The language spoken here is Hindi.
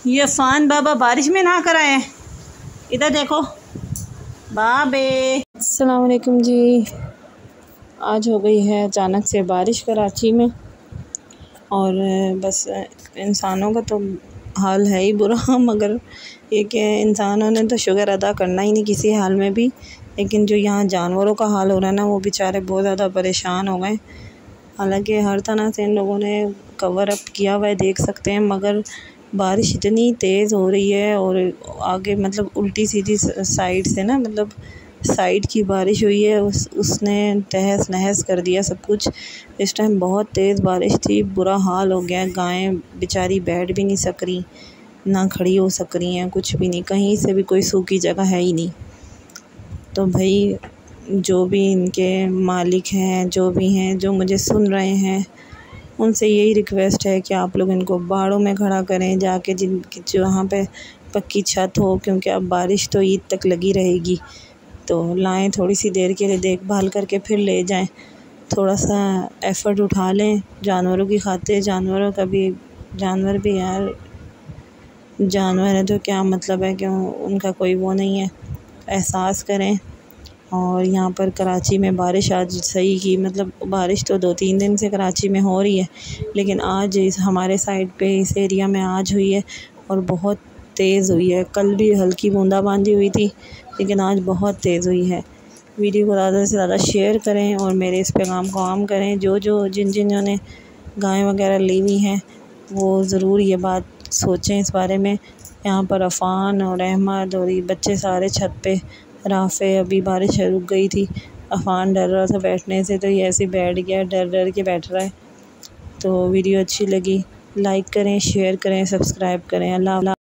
ये अफान बाबा बारिश में ना कराए। इधर देखो बाबे। अस्सलाम वालेकुम जी। आज हो गई है अचानक से बारिश कराची में, और बस इंसानों का तो हाल है ही बुरा मगर ये कि इंसानों ने तो शुक्र अदा करना ही नहीं किसी हाल में भी। लेकिन जो यहाँ जानवरों का हाल हो रहा है ना, वो बेचारे बहुत ज़्यादा परेशान हो गए। हालांकि हर तरह से इन लोगों ने कवर अप किया हुआ है, देख सकते हैं, मगर बारिश इतनी तेज़ हो रही है और आगे मतलब उल्टी सीधी साइड से ना, मतलब साइड की बारिश हुई है, उसने तहस नहस कर दिया सब कुछ। इस टाइम बहुत तेज़ बारिश थी, बुरा हाल हो गया। गायें बेचारी बैठ भी नहीं सक रही, ना खड़ी हो सक रही हैं, कुछ भी नहीं, कहीं से भी कोई सूखी जगह है ही नहीं। तो भाई जो भी इनके मालिक हैं, जो भी हैं, जो मुझे सुन रहे हैं, उनसे यही रिक्वेस्ट है कि आप लोग इनको बाड़ों में खड़ा करें जाके, जिनकी जहाँ पे पक्की छत हो, क्योंकि अब बारिश तो ईद तक लगी रहेगी। तो लाएं, थोड़ी सी देर के लिए देखभाल करके फिर ले जाएं। थोड़ा सा एफ़र्ट उठा लें जानवरों की खातिर। जानवरों का भी, जानवर भी यार जानवर है, तो क्या मतलब है कि उनका कोई वो नहीं है। एहसास करें। और यहाँ पर कराची में बारिश आज सही की, मतलब बारिश तो 2-3 दिन से कराची में हो रही है, लेकिन आज इस हमारे साइड पे इस एरिया में आज हुई है और बहुत तेज़ हुई है। कल भी हल्की बूंदाबांदी हुई थी, लेकिन आज बहुत तेज़ हुई है। वीडियो को ज़्यादा से ज़्यादा शेयर करें और मेरे इस पैगाम को आम करें। जिन्होंने ने गायें वगैरह ली हुई हैं, वो ज़रूर ये बात सोचें इस बारे में। यहाँ पर अफ़ान और अहमद और ये बच्चे सारे छत पे, राफ़े, अभी बारिश रुक गई थी, अफ़ान डर रहा था बैठने से, तो ये ऐसे बैठ गया, डर डर के बैठ रहा है। तो वीडियो अच्छी लगी लाइक करें, शेयर करें, सब्सक्राइब करें। अल्लाह।